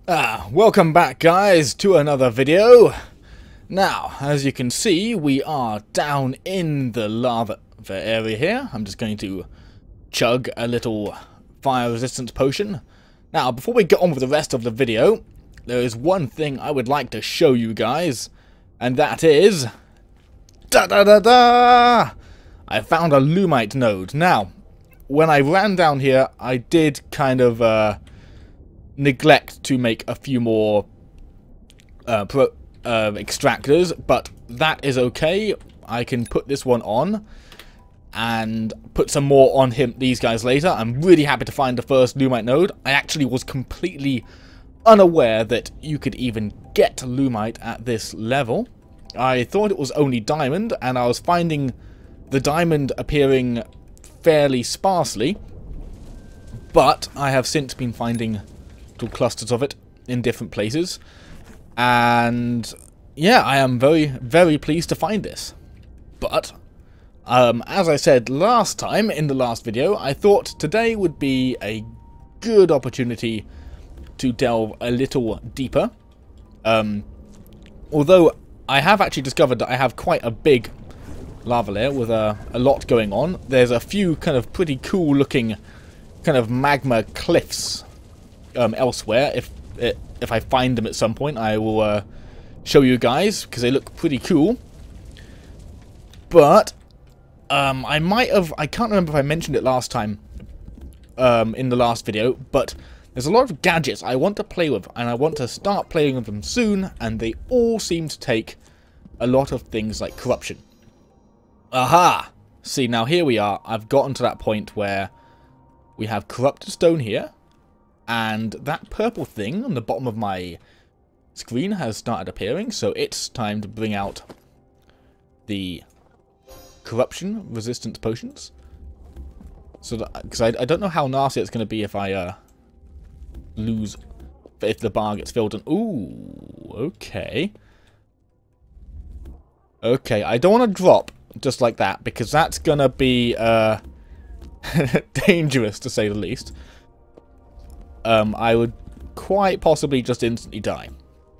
Welcome back guys to another video. Now, as you can see, we are down in the lava area here. I'm just going to chug a little fire resistance potion. Now, before we get on with the rest of the video, there is one thing I would like to show you guys, and that is... Da-da-da-da! I found a Lumite node. Now, when I ran down here, I did kind of neglect to make a few more extractors, but that is okay. I can put this one on and put some more on these guys later. I'm really happy to find the first Lumite node. I actually was completely unaware that you could even get Lumite at this level. I thought it was only diamond, and I was finding the diamond appearing fairly sparsely, but I have since been finding little clusters of it in different places, and yeah, I am very, very pleased to find this. But as I said last time in the last video, I thought today would be a good opportunity to delve a little deeper. Although I have actually discovered that I have quite a big lava layer with a lot going on. There's a few kind of pretty cool looking kind of magma cliffs elsewhere. If I find them at some point, I will show you guys, because they look pretty cool. But I can't remember if I mentioned it last time in the last video, but there's a lot of gadgets I want to play with, and I want to start playing with them soon, and they all seem to take a lot of things like corruption. Aha! See, now here we are. I've gotten to that point where we have corrupted stone here, and that purple thing on the bottom of my screen has started appearing, so it's time to bring out the corruption resistance potions. So that, because I don't know how nasty it's going to be if I lose, if the bar gets filled. And ooh, okay. Okay, I don't want to drop just like that, because that's going to be dangerous, to say the least. I would quite possibly just instantly die.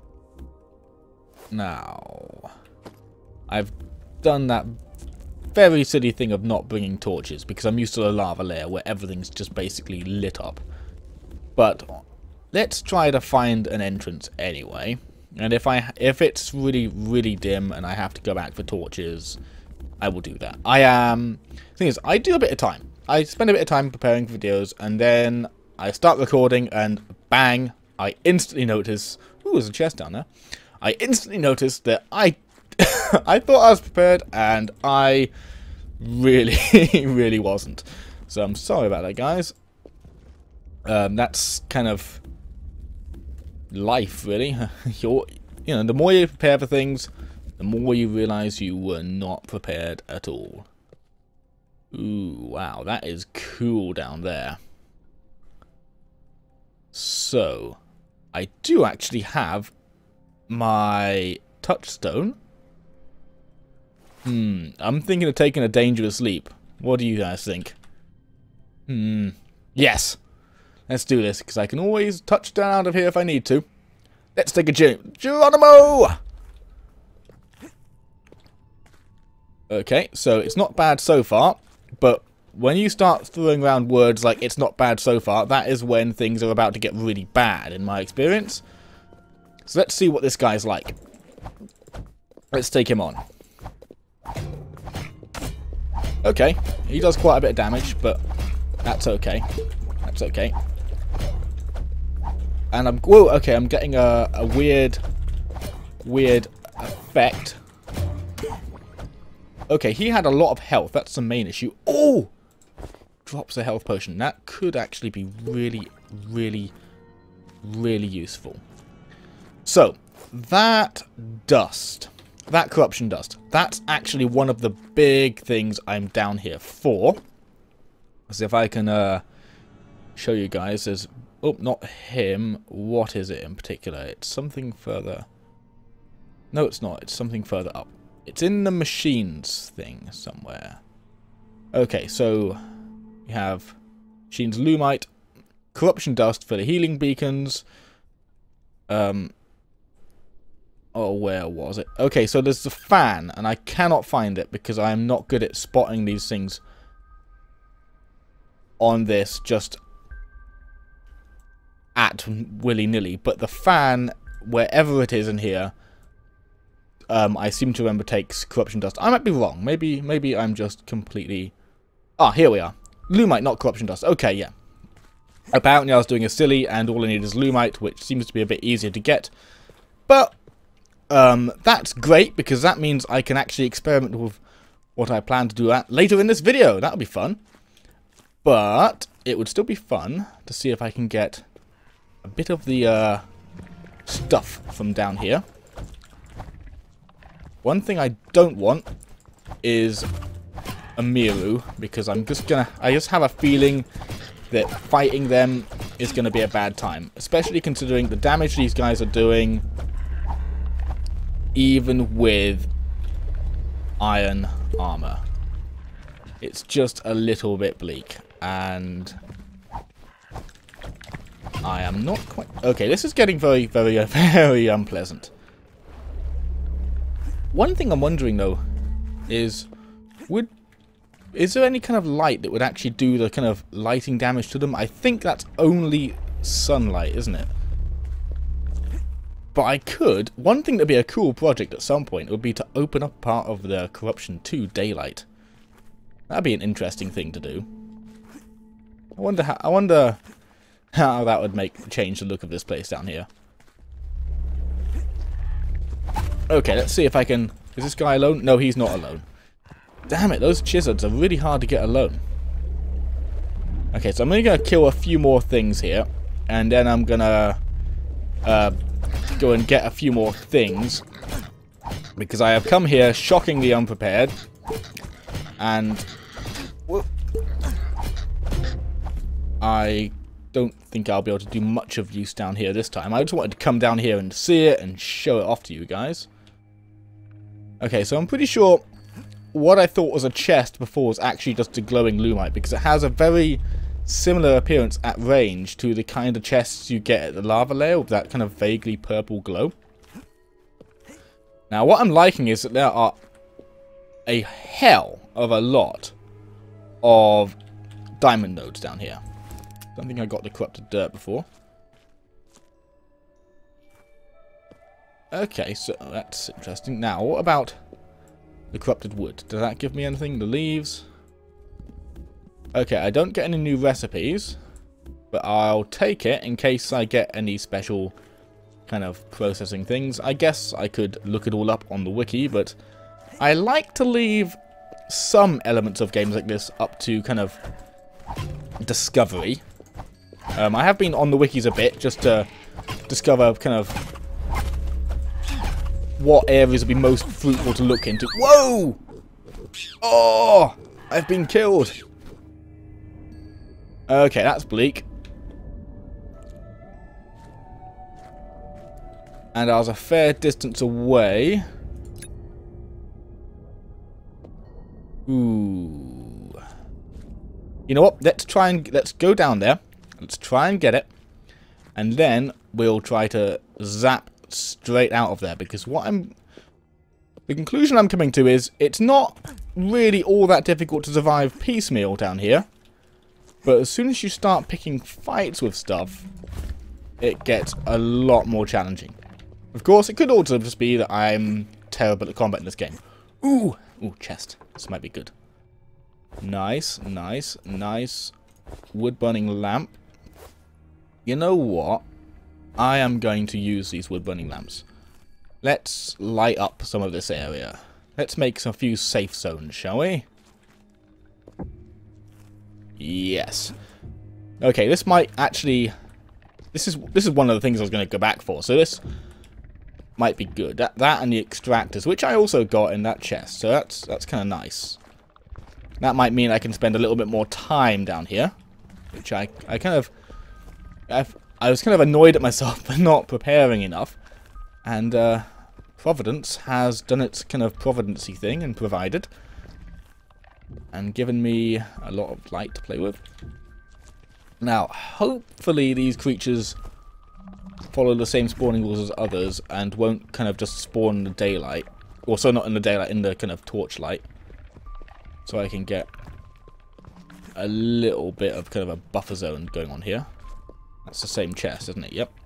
Now, I've done that very silly thing of not bringing torches, because I'm used to a lava layer where everything's just basically lit up. But let's try to find an entrance anyway. And if it's really, really dim and I have to go back for torches, I will do that. Thing is, I do a bit of time. I spend a bit of time preparing for videos, and then I start recording, and bang, I instantly notice... Ooh, there's a chest down there. I instantly noticed that I thought I was prepared, and I really, really wasn't. So I'm sorry about that, guys. That's kind of life, really. You know, the more you prepare for things, the more you realize you were not prepared at all. Ooh, wow, that is cool down there. So, I do actually have my touchstone. I'm thinking of taking a dangerous leap. What do you guys think? Yes. Let's do this, because I can always touch down out of here if I need to. Let's take a jump. Geronimo! Okay, so it's not bad so far, but when you start throwing around words like it's not bad so far, that is when things are about to get really bad, in my experience. So let's see what this guy's like. Let's take him on. Okay, he does quite a bit of damage, but that's okay. That's okay. And whoa, okay, I'm getting a weird effect. Okay, he had a lot of health. That's the main issue. Oh! Drops a health potion. That could actually be really, really, really useful. So, that dust, that corruption dust, that's actually one of the big things I'm down here for. So if I can show you guys, there's... Oh, not him. What is it in particular? It's something further... No, it's not. It's something further up. It's in the machines thing somewhere. Okay, so we have machines Lumite, corruption dust for the healing beacons, Oh, where was it? Okay, so there's the fan, and I cannot find it because I am not good at spotting these things on this just at willy-nilly. But the fan, wherever it is in here, I seem to remember takes corruption dust. I might be wrong. Maybe I'm just completely... Ah, here we are. Lumite, not corruption dust. Okay, yeah. Apparently I was doing a silly, and all I need is Lumite, which seems to be a bit easier to get. But... that's great, because that means I can actually experiment with what I plan to do later in this video. That would be fun. But it would still be fun to see if I can get a bit of the stuff from down here. One thing I don't want is a Miru, because I just have a feeling that fighting them is going to be a bad time. Especially considering the damage these guys are doing... even with iron armor. It's just a little bit bleak, and I am not quite... Okay, this is getting very, very, very unpleasant. One thing I'm wondering, though, is there any kind of light that would actually do the kind of lighting damage to them? I think that's only sunlight, isn't it? But I could... One thing that would be a cool project at some point would be to open up part of the corruption to daylight. That'd be an interesting thing to do. I wonder how that would change the look of this place down here. Okay, let's see if I can... Is this guy alone? No, he's not alone. Damn it, those Chizards are really hard to get alone. Okay, so I'm only going to kill a few more things here. And then I'm going to... go and get a few more things, because I have come here shockingly unprepared, and I don't think I'll be able to do much of use down here this time. I just wanted to come down here and see it and show it off to you guys. Okay, so I'm pretty sure what I thought was a chest before was actually just a glowing Lumite, because it has a very similar appearance at range to the kind of chests you get at the lava layer with that kind of vaguely purple glow. Now what I'm liking is that there are a hell of a lot of diamond nodes down here. Don't think I got the corrupted dirt before. Okay, so that's interesting. Now what about the corrupted wood? Does that give me anything? The leaves? Okay, I don't get any new recipes, but I'll take it in case I get any special kind of processing things. I guess I could look it all up on the wiki, but I like to leave some elements of games like this up to kind of discovery. I have been on the wikis a bit just to discover kind of what areas would be most fruitful to look into. Whoa! Oh! I've been killed! Okay, that's bleak. And I was a fair distance away. Ooh. You know what? Let's go down there. Let's try and get it. And then we'll try to zap straight out of there, because the conclusion I'm coming to is it's not really all that difficult to survive piecemeal down here. But as soon as you start picking fights with stuff, it gets a lot more challenging. Of course, it could also just be that I'm terrible at combat in this game. Ooh! Ooh, chest. This might be good. Nice, nice, nice. Wood-burning lamp. You know what? I am going to use these wood-burning lamps. Let's light up some of this area. Let's make a few safe zones, shall we? Yes. Okay, this might actually... This is one of the things I was going to go back for, so this might be good. That and the extractors, which I also got in that chest, so that's kind of nice. That might mean I can spend a little bit more time down here, which I was kind of annoyed at myself for not preparing enough, and Providence has done its kind of providency thing and provided, and given me a lot of light to play with. Now, hopefully these creatures follow the same spawning rules as others and won't kind of just spawn in the daylight. Also not in the daylight, in the kind of torchlight. So I can get a little bit of kind of a buffer zone going on here. That's the same chest, isn't it? Yep.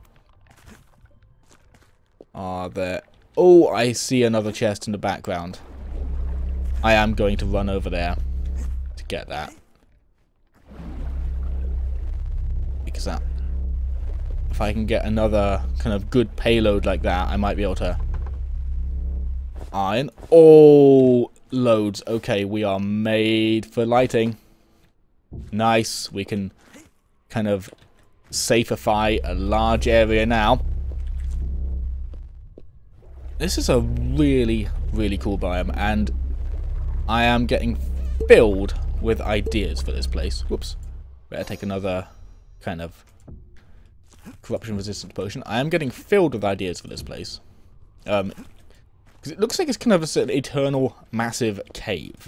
Are there... Oh, I see another chest in the background. I am going to run over there to get that. Because that... If I can get another kind of good payload like that, I might be able to... Iron. Oh, loads. Okay, we are made for lighting. Nice. We can kind of safify a large area now. This is a really, really cool biome, and I am getting filled with ideas for this place. Whoops. Better take another kind of corruption resistant potion. I am getting filled with ideas for this place. Because it looks like it's kind of an eternal massive cave.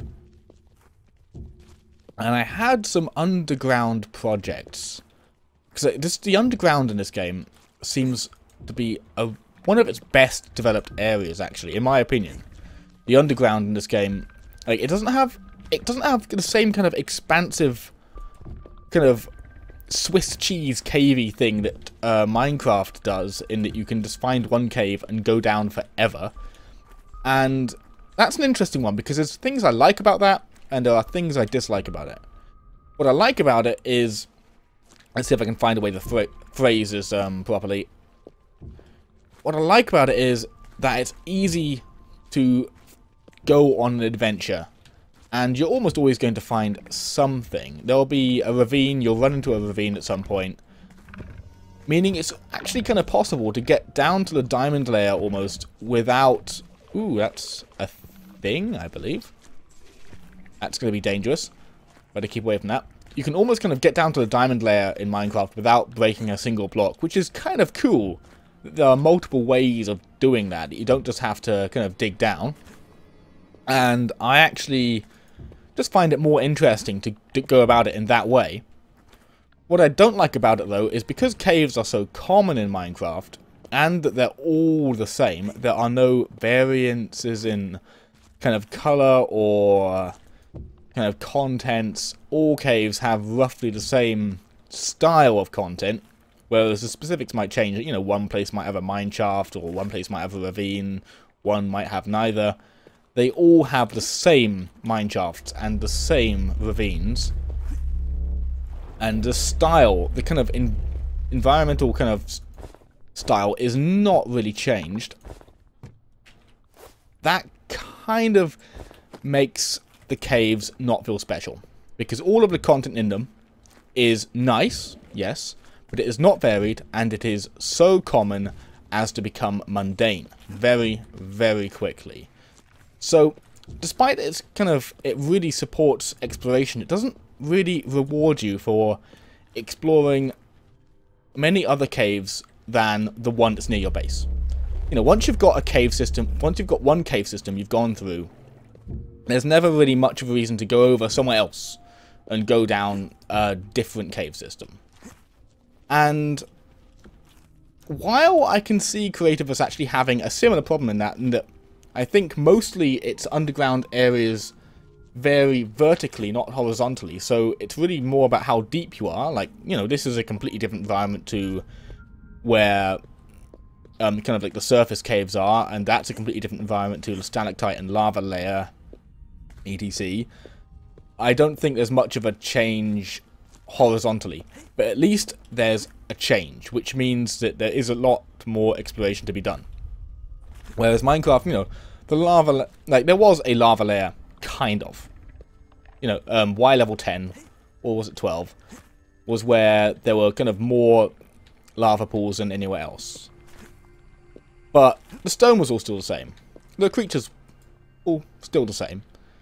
And I had some underground projects. Because the underground in this game seems to be one of its best developed areas, actually, in my opinion. The underground in this game, like, it doesn't have the same kind of expansive, kind of Swiss cheese cavey thing that Minecraft does, in that you can just find one cave and go down forever. And that's an interesting one, because there's things I like about that, and there are things I dislike about it. What I like about it is... Let's see if I can find a way to phrase this properly. What I like about it is that it's easy to go on an adventure. And you're almost always going to find something. There'll be a ravine, you'll run into a ravine at some point. Meaning it's actually kind of possible to get down to the diamond layer almost without... Ooh, that's a thing, I believe. That's going to be dangerous. Better keep away from that. You can almost kind of get down to the diamond layer in Minecraft without breaking a single block, which is kind of cool. There are multiple ways of doing that. You don't just have to kind of dig down. And I actually just find it more interesting to go about it in that way. What I don't like about it, though, is because caves are so common in Minecraft, and that they're all the same, there are no variances in kind of color or kind of contents. All caves have roughly the same style of content, whereas the specifics might change. You know, one place might have a mine shaft, or one place might have a ravine, one might have neither. They all have the same mine shafts and the same ravines. And the style, the kind of environmental kind of style is not really changed. That kind of makes the caves not feel special. Because all of the content in them is nice, yes, but it is not varied, and it is so common as to become mundane very, very quickly. So, despite its kind of, it really supports exploration, it doesn't really reward you for exploring many other caves than the one that's near your base. You know, once you've got a cave system, once you've got one cave system you've gone through, there's never really much of a reason to go over somewhere else and go down a different cave system. And while I can see Creativerse actually having a similar problem in that I think mostly its underground areas vary vertically, not horizontally, so it's really more about how deep you are. Like, you know, this is a completely different environment to where kind of like the surface caves are, and that's a completely different environment to the stalactite and lava layer, etc. I don't think there's much of a change horizontally, but at least there's a change, which means that there is a lot more exploration to be done. Whereas Minecraft, you know, the lava, like, there was a lava layer, kind of. You know, Y level 10, or was it 12, was where there were kind of more lava pools than anywhere else. But the stone was all still the same. The creatures, all still the same.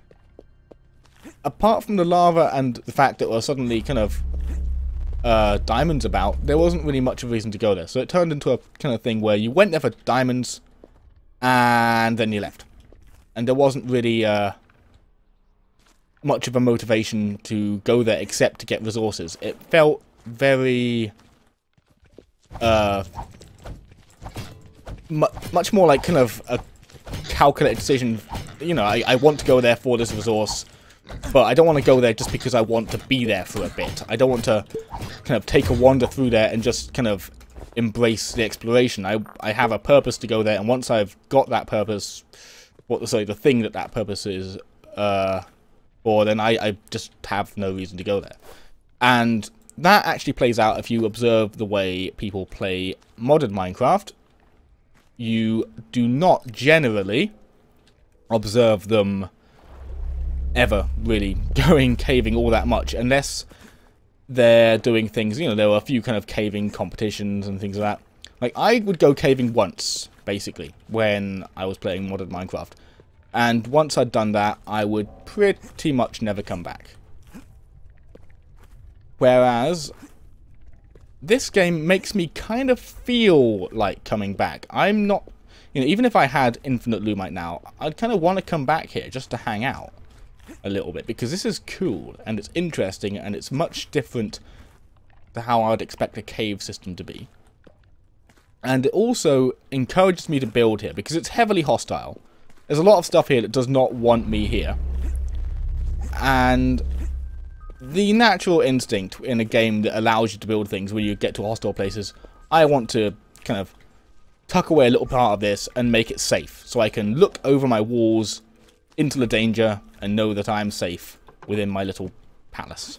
Apart from the lava and the fact that there were suddenly kind of diamonds about, there wasn't really much of a reason to go there. So it turned into a kind of thing where you went there for diamonds, and then you left. And there wasn't really much of a motivation to go there except to get resources. It felt very much more like kind of a calculated decision. You know, I want to go there for this resource, but I don't want to go there just because I want to be there for a bit. I don't want to kind of take a wander through there and just kind of embrace the exploration. I have a purpose to go there, and once I've got that purpose, the thing that purpose is for, then I just have no reason to go there. And that actually plays out if you observe the way people play modern Minecraft. You do not generally observe them ever really going caving all that much, unless they're doing things, you know, there were a few kind of caving competitions and things like that. Like, I would go caving once, basically, when I was playing modern Minecraft. And once I'd done that, I would pretty much never come back. Whereas this game makes me kind of feel like coming back. I'm not, you know, even if I had infinite Lumite now, I'd kind of want to come back here just to hang out a little bit, because this is cool and it's interesting and it's much different to how I'd expect a cave system to be. And it also encourages me to build here because it's heavily hostile. There's a lot of stuff here that does not want me here. And the natural instinct in a game that allows you to build things when you get to hostile places, I want to kind of tuck away a little part of this and make it safe, so I can look over my walls into the danger and know that I'm safe within my little palace.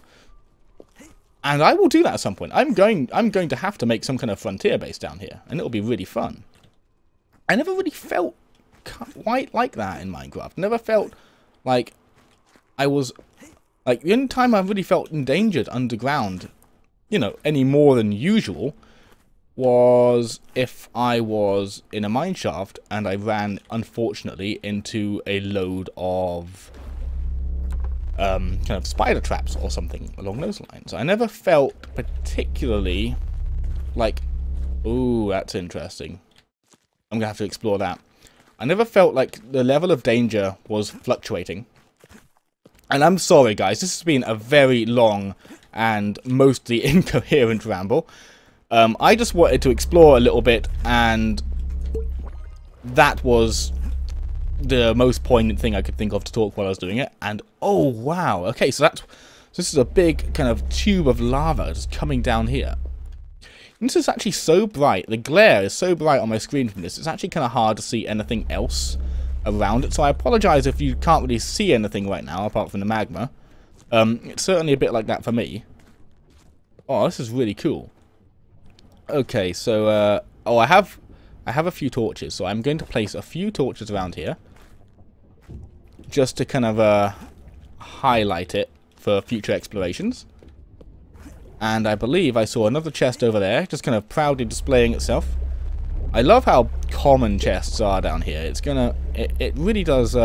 And I will do that at some point. I'm going to have to make some kind of frontier base down here, and it'll be really fun. I never really felt quite like that in Minecraft. Never felt like I was, like, the only time I really felt endangered underground, you know, any more than usual, was if I was in a mine shaft and I ran, unfortunately, into a load of kind of spider traps or something along those lines. I never felt particularly like, ooh, that's interesting. I'm gonna have to explore that. I never felt like the level of danger was fluctuating. And I'm sorry, guys, this has been a very long and mostly incoherent ramble. I just wanted to explore a little bit, and that was the most poignant thing I could think of to talk while I was doing it. And oh wow, okay, so this is a big kind of tube of lava just coming down here. And this is actually so bright, the glare is so bright on my screen from this, it's actually kind of hard to see anything else around it, so I apologise if you can't really see anything right now apart from the magma. It's certainly a bit like that for me. Oh, this is really cool. Okay, so oh, I have a few torches, so I'm going to place a few torches around here just to kind of highlight it for future explorations. And I believe I saw another chest over there, just kind of proudly displaying itself. I love how common chests are down here. It's it really does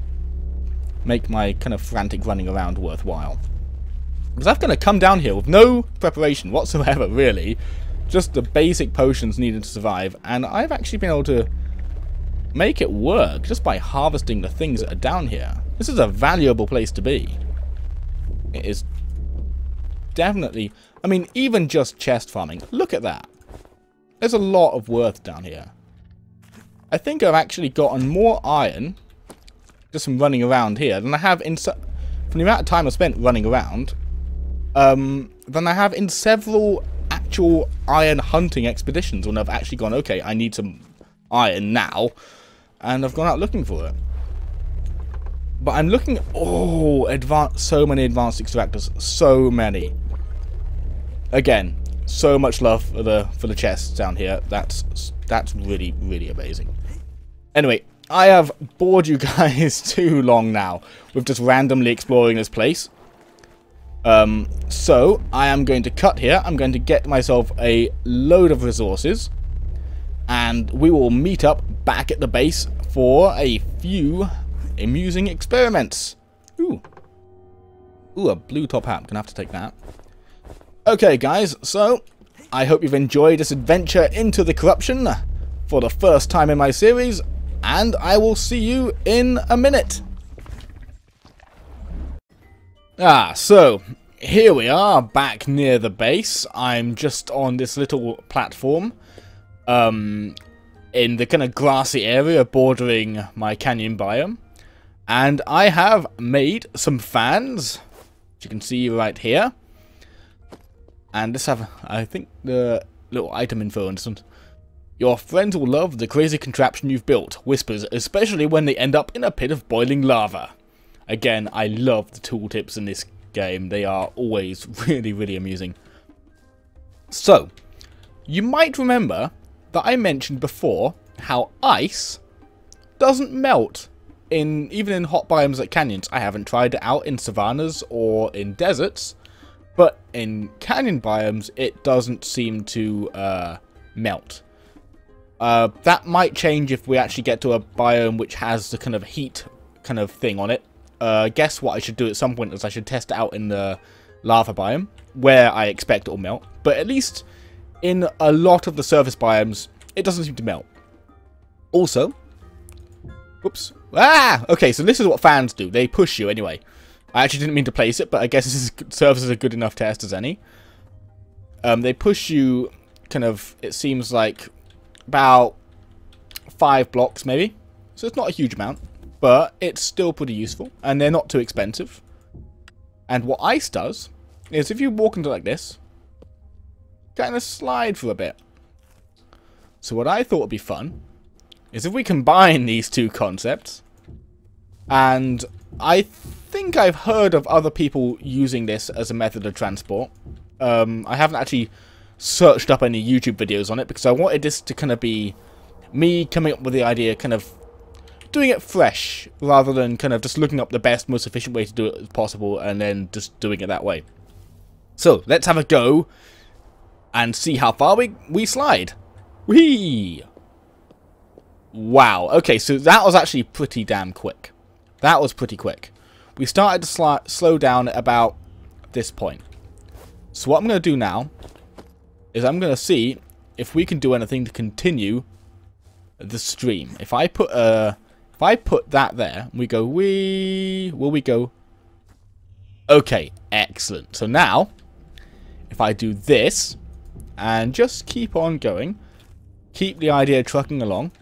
make my kind of frantic running around worthwhile. Because I'm going to come down here with no preparation whatsoever, really. Just the basic potions needed to survive, and I've actually been able to make it work just by harvesting the things that are down here. This is a valuable place to be. It is definitely, I mean, even just chest farming. Look at that. There's a lot of worth down here. I think I've actually gotten more iron just from running around here than I have in, from the amount of time I've spent running around, than I have in several actual iron hunting expeditions when I've actually gone, okay, I need some iron now, and I've gone out looking for it. But I'm looking at, oh, so many advanced extractors, so many. Again, so much love for the chests down here. That's really, really amazing. Anyway, I have bored you guys too long now with just randomly exploring this place. So I am going to cut here. I'm going to get myself a load of resources, and we will meet up back at the base for a few amusing experiments. Ooh, a blue top hat. I'm gonna have to take that. Okay, guys. So I hope you've enjoyed this adventure into the corruption for the first time in my series, and I will see you in a minute. So here we are back near the base. I'm just on this little platform. in the kind of grassy area bordering my canyon biome. And I have made some fans, which you can see right here. And let's have, I think, the little item info on this one. Your friends will love the crazy contraption you've built, whispers, especially when they end up in a pit of boiling lava. Again, I love the tooltips in this game. They are always really, really amusing. So, you might remember that I mentioned before how ice doesn't melt even in hot biomes like canyons. I haven't tried it out in savannas or in deserts, but in canyon biomes it doesn't seem to melt. That might change if we actually get to a biome which has the kind of heat kind of thing on it. Guess what I should do at some point is I should test it out in the lava biome, where I expect it will melt. But at least in a lot of the surface biomes, it doesn't seem to melt. Also, whoops. Okay, so this is what fans do. They push you anyway. I actually didn't mean to place it, but I guess this serves as a good enough test as any. They push you kind of, it seems like, about 5 blocks maybe. So it's not a huge amount, but it's still pretty useful, and they're not too expensive. And what ice does is if you walk into like this, kind of slide for a bit. So what I thought would be fun is if we combine these two concepts, and I think I've heard of other people using this as a method of transport. I haven't actually searched up any YouTube videos on it because I wanted this to kind of be me coming up with the idea, kind of doing it fresh rather than kind of just looking up the best, most efficient way to do it as possible and then just doing it that way. So let's have a go and see how far we slide. Whee! Wow. Okay, so that was actually pretty damn quick. That was pretty quick. We started to slow down at about this point. So what I'm going to do now is I'm going to see if we can do anything to continue the stream. If I put that there, we go wee, will we go? Okay, excellent. So now, if I do this and just keep on going, keep the idea trucking along.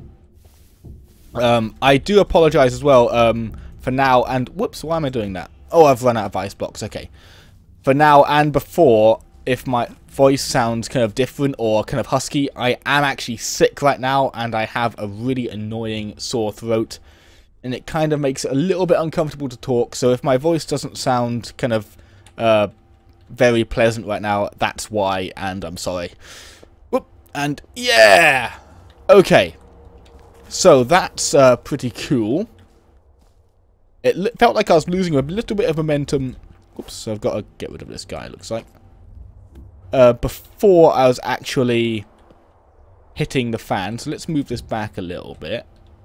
I do apologize as well for now and whoops, why am I doing that? Oh, I've run out of ice blocks. Okay, for now and before, if my voice sounds kind of different or kind of husky, I am actually sick right now and I have a really annoying sore throat, and it kind of makes it a little bit uncomfortable to talk. So if my voice doesn't sound kind of very pleasant right now, that's why, and I'm sorry. Whoop, and yeah! Okay, so that's pretty cool. It felt like I was losing a little bit of momentum. Oops, so I've got to get rid of this guy, it looks like. Before I was actually hitting the fan. So let's move this back a little bit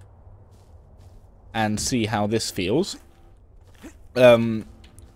and see how this feels. Now.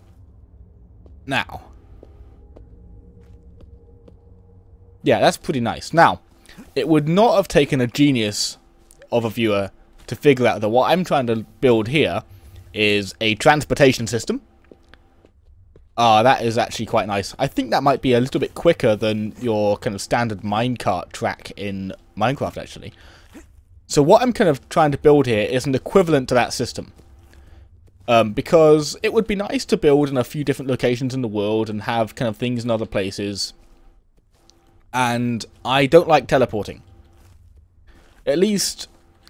Yeah, that's pretty nice. Now, it would not have taken a genius of a viewer to figure out that what I'm trying to build here is a transportation system. That is actually quite nice. I think that might be a little bit quicker than your kind of standard minecart track in Minecraft, actually. So what I'm kind of trying to build here is an equivalent to that system. Because it would be nice to build in a few different locations in the world and have kind of things in other places. And I don't like teleporting. At least,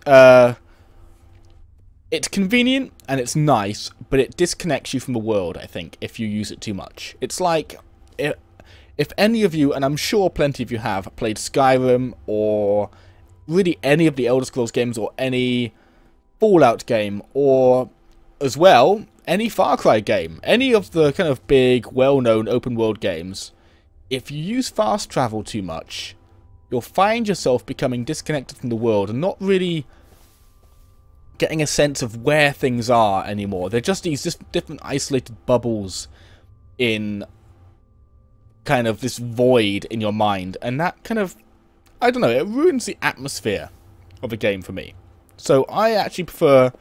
it's convenient and it's nice, but it disconnects you from the world, I think, if you use it too much. It's like, if any of you, and I'm sure plenty of you have, played Skyrim or really any of the Elder Scrolls games or any Fallout game or, as well, any Far Cry game, any of the kind of big, well-known open-world games, if you use fast travel too much, you'll find yourself becoming disconnected from the world and not really getting a sense of where things are anymore. They're just these different isolated bubbles in kind of this void in your mind, and that kind of, I don't know, it ruins the atmosphere of a game for me. So I actually prefer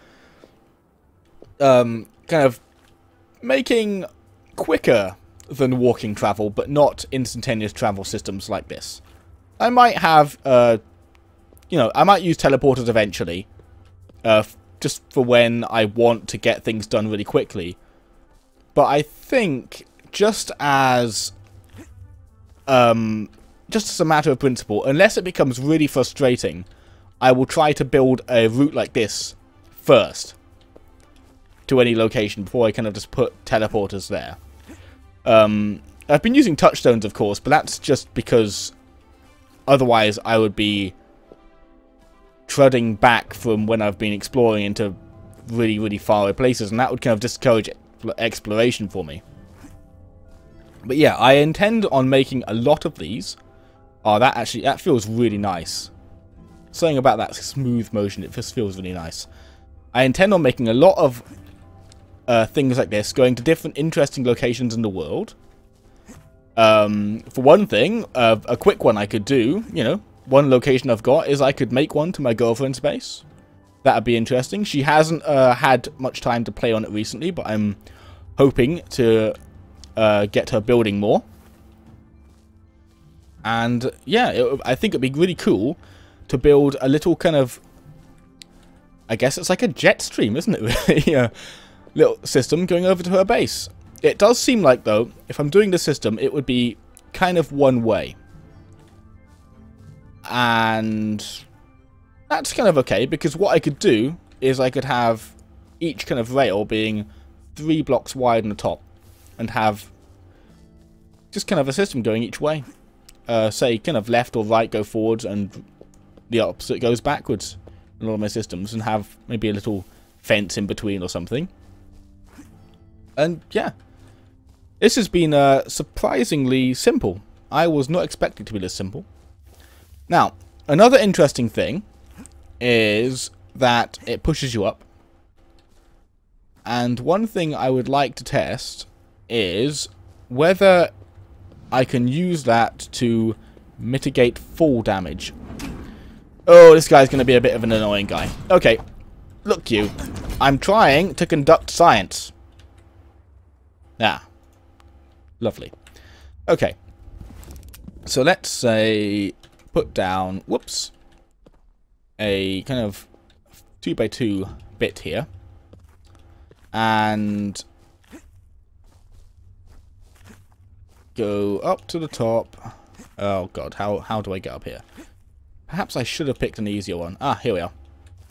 kind of making quicker than walking travel, but not instantaneous travel systems like this. I might have you know, I might use teleporters eventually. Just for when I want to get things done really quickly. But I think just as a matter of principle, unless it becomes really frustrating, I will try to build a route like this first to any location before I kind of just put teleporters there. I've been using touchstones, of course, but that's just because otherwise I would be treading back from when I've been exploring into really, really far away places, and that would kind of discourage exploration for me. But yeah, I intend on making a lot of these. Oh, that feels really nice. Something about that smooth motion, it just feels really nice. I intend on making a lot of things like this, going to different interesting locations in the world. For one thing, a quick one I could do, you know, one location I've got is I could make one to my girlfriend's base. That'd be interesting. She hasn't had much time to play on it recently, but I'm hoping to get her building more. And yeah, I think it'd be really cool to build a little kind of, I guess it's like a jet stream, isn't it, really? A little system going over to her base. It does seem like, though, if I'm doing the system, it would be kind of one way. And that's kind of okay, because what I could do is I could have each kind of rail being 3 blocks wide on the top, and have just kind of a system going each way. Say, kind of left or right go forwards, and the opposite goes backwards in all of my systems, and have maybe a little fence in between or something. And yeah, this has been surprisingly simple. I was not expecting it to be this simple. Now, another interesting thing is that it pushes you up. And one thing I would like to test is whether I can use that to mitigate fall damage. Oh, this guy's going to be a bit of an annoying guy. Okay, look you. I'm trying to conduct science. Ah, lovely. Okay, so let's say put down, whoops, a kind of 2x2 bit here, and go up to the top. Oh god, how do I get up here? Perhaps I should have picked an easier one. Ah, here we are.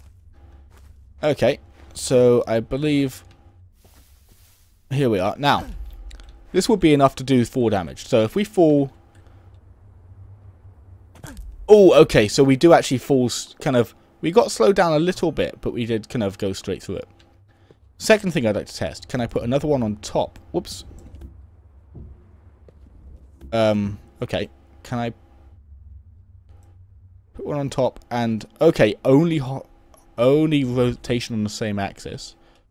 Okay, so I believe here we are. Now, this will be enough to do 4 damage. So if we fall... Oh, okay, so we do actually fall kind of... We got slowed down a little bit, but we did kind of go straight through it. Second thing I'd like to test. Can I put another one on top? Whoops. Okay. Can I put one on top and... Okay, only rotation on the same axis.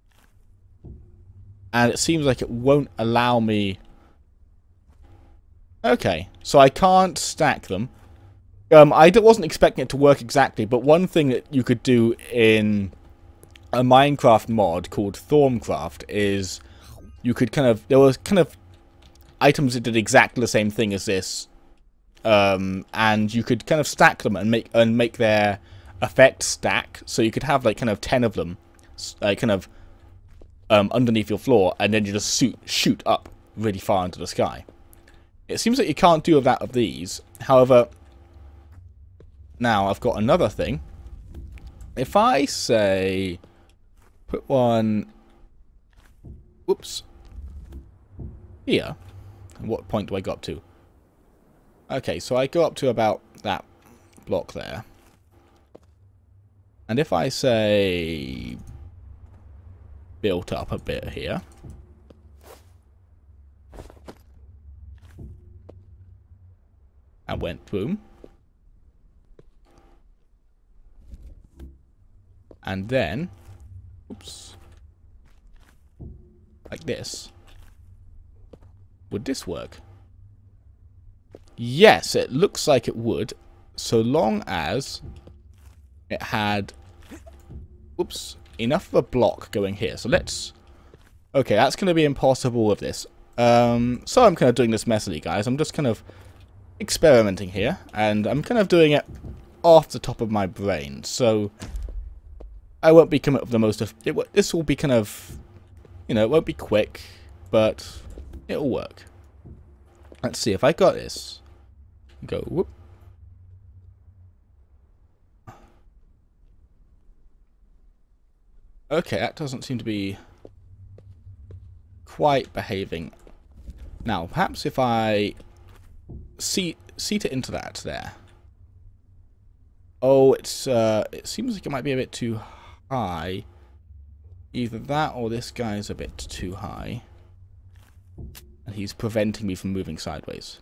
And it seems like it won't allow me... Okay, so I can't stack them. I wasn't expecting it to work exactly, but one thing that you could do in a Minecraft mod called Thorncraft is you could kind of... There was kind of items that did exactly the same thing as this. And you could kind of stack them and make their effects stack. So you could have like kind of 10 of them kind of underneath your floor, and then you just shoot up really far into the sky. It seems like you can't do that of these. However, now I've got another thing. If I say put one, whoops, here, and what point do I go up to? Okay, so I go up to about that block there. And if I say built up a bit here, and went boom, and then, oops, like this, would this work? Yes, it looks like it would, so long as it had, oops, enough of a block going here. So let's... Okay, that's going to be impossible with this. So I'm kind of doing this messily, guys. I'm just kind of experimenting here, and I'm kind of doing it off the top of my brain, so I won't be coming up with the most of it. This will be kind of, you know, it won't be quick, but it'll work. Let's see if I got this. Go whoop. Okay, that doesn't seem to be quite behaving. Now, perhaps if I seat it into that there. Oh, it seems like it might be a bit too high. Either that or this guy's a bit too high. And he's preventing me from moving sideways.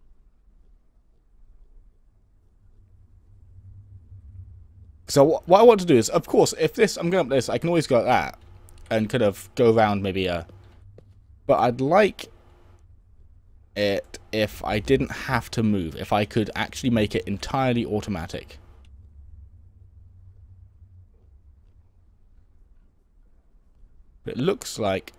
So what I want to do is, of course, if this, I'm going up this, I can always go like that. And kind of go around maybe but I'd like it if I didn't have to move. If I could actually make it entirely automatic. It looks like...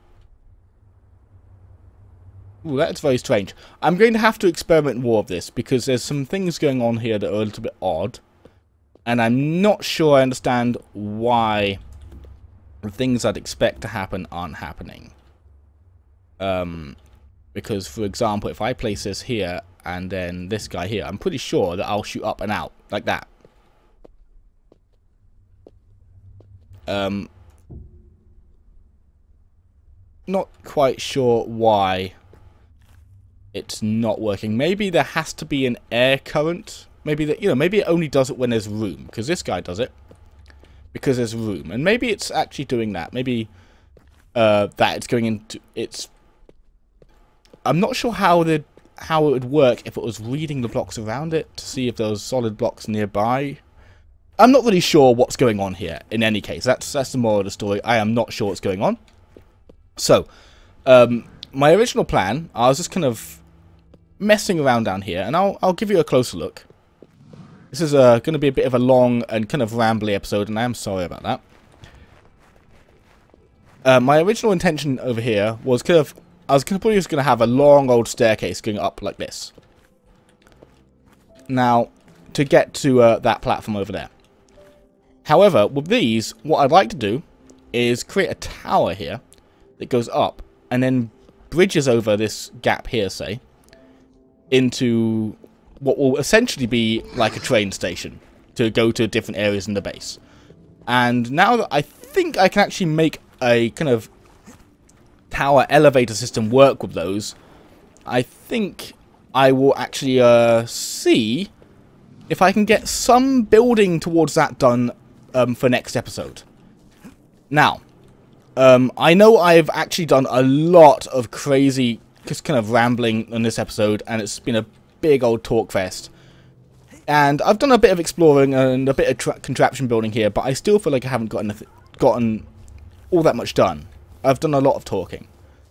Ooh, that's very strange. I'm going to have to experiment more of this, because there's some things going on here that are a little bit odd. And I'm not sure I understand why the things I'd expect to happen aren't happening. Because, for example, if I place this here, and then this guy here, I'm pretty sure that I'll shoot up and out, like that. Not quite sure why it's not working. Maybe there has to be an air current. Maybe that, you know, maybe it only does it when there's room, because this guy does it because there's room, and maybe it's actually doing that. Maybe that it's going into it's. I'm not sure how it would work if it was reading the blocks around it to see if there was solid blocks nearby. I'm not really sure what's going on here. In any case, that's the moral of the story. I am not sure what's going on. So, my original plan, I was just kind of messing around down here, and I'll give you a closer look. This is going to be a bit of a long and kind of rambly episode, and I am sorry about that. My original intention over here was kind of, I was probably just going to have a long old staircase going up like this. Now, to get to that platform over there. However, with these, what I'd like to do is create a tower here that goes up and then bridges over this gap here, say, into what will essentially be like a train station to go to different areas in the base. And now that I think I can actually make a kind of tower elevator system work with those, I think I will actually see if I can get some building towards that done for next episode. Now, I know I've actually done a lot of crazy, just kind of rambling on this episode, and it's been a big old talk fest. And I've done a bit of exploring and a bit of contraption building here, but I still feel like I haven't gotten all that much done. I've done a lot of talking.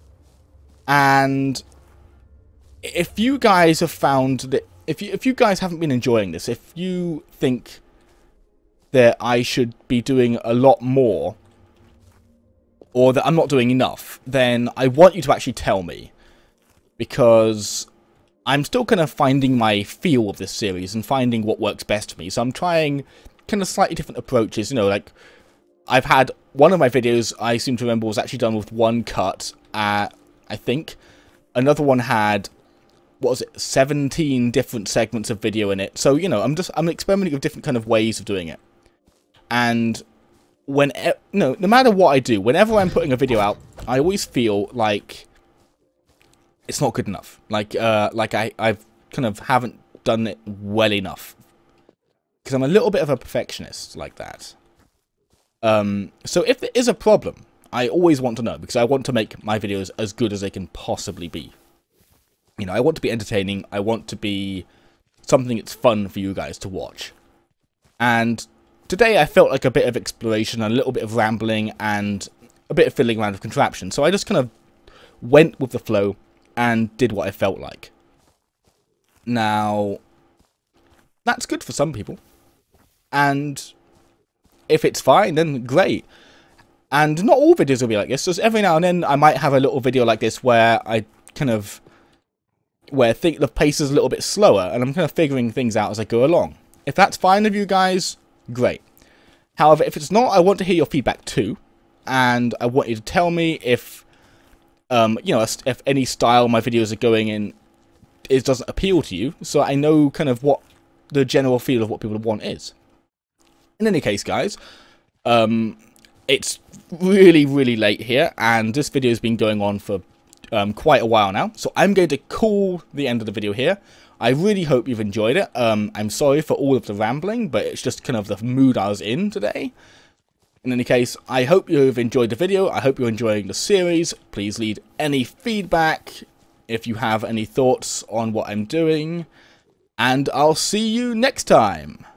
And if you guys have found that, if you guys haven't been enjoying this, if you think that I should be doing a lot more, or that I'm not doing enough, then I want you to actually tell me. Because I'm still kind of finding my feel of this series and finding what works best for me. So I'm trying kind of slightly different approaches. You know, like, I've had one of my videos, I seem to remember, was actually done with one cut, I think. Another one had, what was it, 17 different segments of video in it. So, you know, I'm experimenting with different kind of ways of doing it. And no matter what I do, whenever I'm putting a video out, I always feel like it's not good enough. Like I've kind of haven't done it well enough. Because I'm a little bit of a perfectionist like that. So if there is a problem, I always want to know, because I want to make my videos as good as they can possibly be. You know, I want to be entertaining. I want to be something that's fun for you guys to watch. And today I felt like a bit of exploration, a little bit of rambling, and a bit of fiddling around with contraption. So I just kind of went with the flow and did what I felt like. Now, that's good for some people. And if it's fine, then great. And not all videos will be like this. So every now and then I might have a little video like this where I kind of, where I think the pace is a little bit slower, and I'm kind of figuring things out as I go along. If that's fine with you guys, great. However, if it's not, I want to hear your feedback too, and I want you to tell me if, you know, if any style my videos are going in doesn't appeal to you, so I know kind of what the general feel of what people want is. In any case, guys, it's really, really late here, and this video has been going on for quite a while now, so I'm going to call the end of the video here. I really hope you've enjoyed it. I'm sorry for all of the rambling, but it's just kind of the mood I was in today. In any case, I hope you've enjoyed the video. I hope you're enjoying the series. Please leave any feedback if you have any thoughts on what I'm doing. And I'll see you next time.